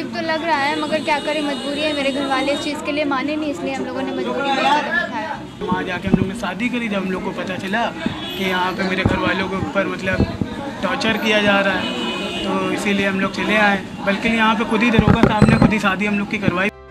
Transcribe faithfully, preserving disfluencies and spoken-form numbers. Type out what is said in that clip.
अजीब तो लग रहा है, मगर क्या करें, मजबूरी है। मेरे घर वाले इस चीज़ के लिए माने नहीं, इसलिए हम लोगों ने मजबूरी में कदम उठाया। वहाँ जाके हम लोग ने शादी करी। जब हम लोग को पता चला कि यहाँ पे मेरे घर वालों के ऊपर मतलब टॉर्चर किया जा रहा है, तो इसीलिए हम लोग चले आए। बल्कि यहाँ पे खुद ही दरोगा साहब ने खुद ही शादी हम लोग की करवाई।